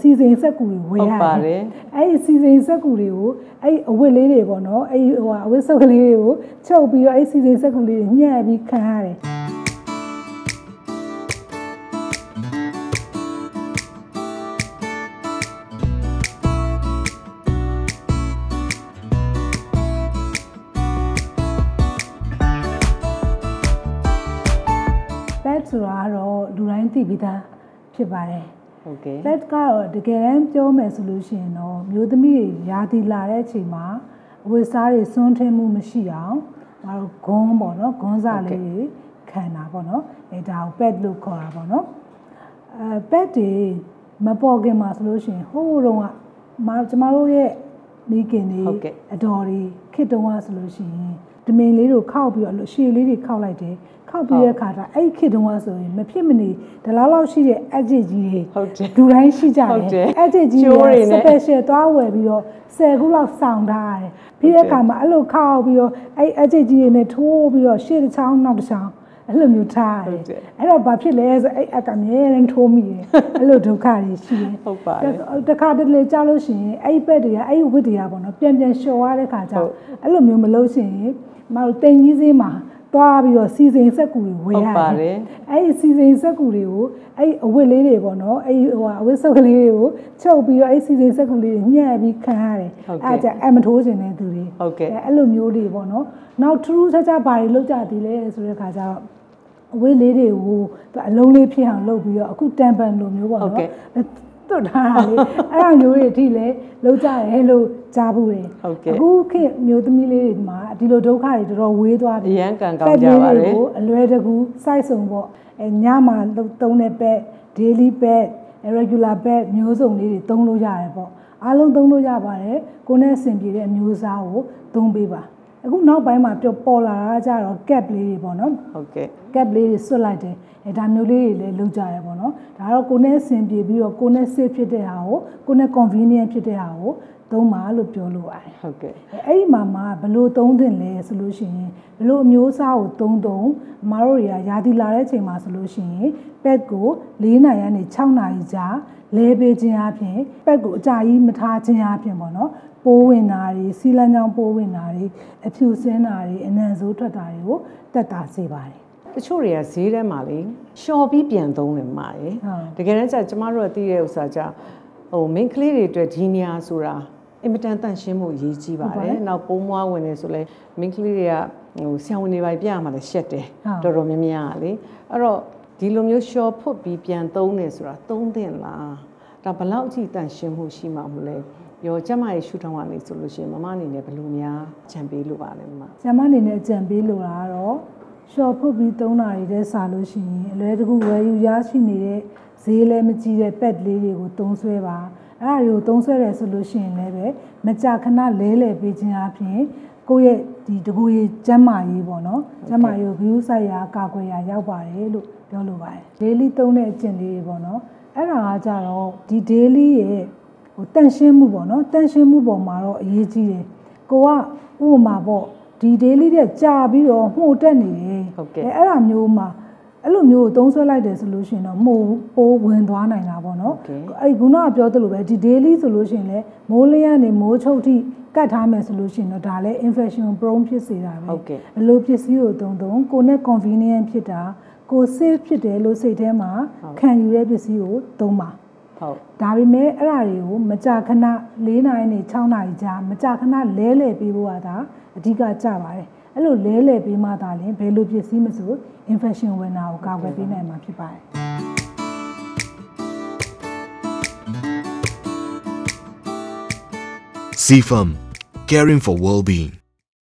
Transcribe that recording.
season စက်ကူတွေဝယ်ရတယ်အဲ့ဒီ season စက်ကူတွေကိုအဲ့အဝတ်လေးတွေပေါ့နော်အဲ့အဝတ်စုပ်ကလေးတွေကိုချုပ်ပြီးတော့အဲ့ season စက်ကူလေးတွေညှက်ပြီးခံရတယ်ဆိုတာတော့လူတိုင်းသိပြီးသားဖြစ်ပါတယ်ဟုတ်ကဲ့ pet ကတော့တကယ်တမ်းပြောမယ်ဆိုလို့ရှိရင်တော့မျိုးသမီးတွေရာသီလာတဲ့အချိန်မှာအဝတ်စားတွေစွန့်ထင်းမှုမရှိအောင်ငါတို့ဂွန်းပေါ့နော်ဂွန်းစားလေးတွေခံတာပေါ့နော်အဲဒါကို pet လို့ခေါ်တာပေါ့နော်pet တွေမပေါ်ခင်မှာဆိုလို့ရှိရင်ဟိုးတုန်းကကျမတို့ရဲ့မိခင်တွေအတော်တွေခစ်တုန်းကဆိုလို့ရှိရင်တမင်လေးတို့ခောက်ပြီးတော့ရှည်လေးတွေခောက်လိုက်တယ်ခောက်ပြီးတဲ့ခါကျအဲ့ခေတ်တုန်းကဆိုရင်မဖြစ်မနေဒီလောက်ရှိတဲ့အက်ဂျစ်ကြီးတွေလူတိုင်းရှိကြတယ်အက်ဂျစ်ကြီးတွေ special သွားဝယ်ပြီးတော့10ခုလောက်စောင့်ထားရတယ်ပြီးတဲ့အခါမှာအဲ့လိုခောက်ပြီးတော့အဲ့အက်ဂျစ်ကြီးတွေနဲ့ထိုးပြီးတော့ရှေ့တစ်ချောင်းနောက်တစ်ချောင်းအဲ့လိုမျိုးထားရတယ်အဲ့တော့ဘာဖြစ်လဲဆိုအဲ့အကအမြဲတမ်းထိုးမိတယ်အဲ့လိုဒုက္ခတွေရှိတယ်ဟုတ်ပါတယ်တခါတလေကြားလို့ရှိရင်အဲ့ဘက်တွေကအဲ့ဝစ်တွေကပေါ့နော်ပြန်လျှော်ရတဲ့ခါကျအဲ့လိုမျိုးမလုပ်ရှင်မတို့တင်ကြီးစင်းမှာသွားပြီးတော့ season စက်ကူတွေဝယ်ရတယ်အဲ့ဒီ season စက်ကူတွေကိုအဲ့အဝတ်လေးတွေပေါ့နော်အဲ့အဝတ်စုပ်ကလေးတွေကိုချုပ်ပြီးတော့အဲ့ season စက်ကူလေးတွေညှက်ပြီးခံရတယ်အဲ့ကြအမထိုးခြင်းတဲ့သူတွေအဲ့လိုမျိုးတွေပေါ့နော်နောက်ထူးခြားခြားဘာတွေလုပ်ကြသေးလဲဆိုတဲ့ခါကျတော့အဝတ်လေးတွေကိုအလုံးလေးဖြစ်အောင်လုပ်ပြီးတော့အခုတန်ပန်လိုမျိုးပေါ့နော်တွတ်ထားတာလေအဲ့ဒါမျိုးတွေအထိလည်းလုပ်ကြရဲလို့ကြားဘူးတယ်အခုခေတ်မျိုးသမီးလေးတွေမှာဒီလိုဒုက္ခတွေတော်တော်ဝေးသွားပြီအရန်ကန်ကောင်းကြပါလေအလွယ်တကူ size စုံပေါ့ညမှာသုံးတဲ့ pad daily pad regular pad မျိုးစုံလေးတွေသုံးလို့ရတယ်ပေါ့အားလုံးသုံးလို့ရပါတယ်ကိုယ်နဲ့အဆင်ပြေတဲ့အမျိုးအစားကိုသုံးပေးပါအခုနောက်ပိုင်းမှာပေါ်လာတာကြတော့ cap လေးတွေပေါ့နော်ဟုတ်ကဲ့ cap လေးတွေဆွတ်လိုက်တယ်ဒါမျိုးလေးတွေလည်းလုပ်ကြရပေါ့နော်ဒါတော့ကိုယ်နဲ့အဆင်ပြေပြီးတော့ကိုယ်နဲ့ safe ဖြစ်တဲ့ဟာကိုကိုယ်နဲ့ convenient ဖြစ်တဲ့ဟာကိုသုံးပါလို့ပြောလို့ရတယ်ဟုတ်ကဲ့အဲ့ဒီမှာဘယ်လိုသုံးသင့်လဲဆိုလို့ရှိရင်ဘယ်လိုအမျိုးအစားကိုသုံးအမားတို့တွေကရာသီလာတဲ့အချိန်မှာဆိုလို့ရှိရင် pet ကို4နာရီကနေ6နာရီကြာလဲပေးခြင်းအပြင် pet ကိုအကြာကြီးမထားခြင်းအပြင်ပေါ့နော်ပိုးဝင်တာတွေစီးလမ်းကြောင်းပိုးဝင်တာတွေအဖြူစင်းတာတွေအနံ့ဆိုးထွက်တာတွေကိုတက်တာစေပါတယ်တချို့တွေကဈေးထဲမှာလေရှော်ပြီးပြန်သုံးတယ်မှာရယ်တကယ်တမ်းကျမတို့ကသိတဲ့ဥစ္စာကြမိန်းကလေးတွေအတွက်ဒီနေရာဆိုတာအင်မတန်တန့်ရှင်းမှုအရေးကြီးပါတယ်နောက်ပိုးမွားဝင်နေဆိုလဲမိန်းကလေးတွေကဆံဝင်နေပါပြရမှာလည်းရှက်တယ်တော်တော်များများကလေအဲ့တော့ဒီလိုမျိုးရှော်ဖွတ်ပြီးပြန်သုံးနေဆိုတာသုံးသင့်လားဒါဘလောက်အထိတန့်ရှင်းမှုရှိမှမလဲရောကျမရဲ့ရှုထောင့်ကနေဆိုလို့ရှိရင်မမအနေနဲ့ဘယ်လိုများကြံပေးလို့ပါလဲမမကျမအနေနဲ့ကြံပေးလို့တာကတော့ရှော့ဖွတ်ပြီးသုံးတာတွေတဲ့စားလို့ရှိရင်အလွယ်တကူဝယ်ယူရရှိနေတဲ့ဈေးလည်းမကြီးတဲ့ pet လေးတွေကိုသုံးဆွဲပါအဲ့ဒါတွေကိုသုံးဆွဲတယ်ဆိုလို့ရှိရင်လည်းပဲမကြာခဏလဲလှယ်ပေးခြင်းအပြင်ကိုယ့်ရဲ့ဒီတကူရေးကျန်းမာရေးပေါ့နော်ကျန်းမာရေးကို view ဆိုင်ရာကာကွယ်ရာရောက်ပါတယ်လို့ပြောလိုပါတယ် daily သုံးတဲ့အကျင့်လေးတွေပေါ့နော်အဲ့ဒါကကြတော့ဒီ daily ရဲ့တန့်ရှင်းမှုပေါ့နော်တန့်ရှင်းမှုပေါ်မှာတော့အရေးကြီးတယ်ကိုကဥပမာပေါ့ဒီ daily တဲ့ကြာပြီးတော့မှုတ်တက်နေတယ်ဟုတ်ကဲ့အဲ့ဒါမျိုးမှာအဲ့လိုမျိုးသုံးဆွဲလိုက်တယ်ဆိုလို့ရှိရင်တော့မှုပိုးဝင်သွားနိုင်တာပေါ့နော်အဲ့ခုနကပြောသလိုပဲဒီ daily ဆိုလို့ရှိရင်လည်းမိုးလင်းကနေမိုးချုပ်ထိကတ်ထားမယ်ဆိုလို့ရှိရင်တော့ဒါလည်း infection prone ဖြစ်စေတာပဲအလိုပစ္စည်းကိုသုံးကိုနဲ့ convenient ဖြစ်တာကို safe ဖြစ်တယ်လို့စိတ်ထဲမှာခံယူတဲ့ပစ္စည်းကိုသုံးပါဟုတ်ဒါပေမဲ့အဲ့ဒါတွေကိုမကြာခဏ4နာရီနဲ့6နာရီကြာမကြာခဏလဲလှယ်ပေးဖို့ကဒါအဓိကကြပါတယ်အဲ့လိုလဲလှယ်ပေးမှသာလျှင်ဘယ်လိုပစ္စည်းမဆို infection ဝင်တာကိုကာကွယ်ပေးနိုင်မှာဖြစ်ပါတယ် CFM, caring for well-being.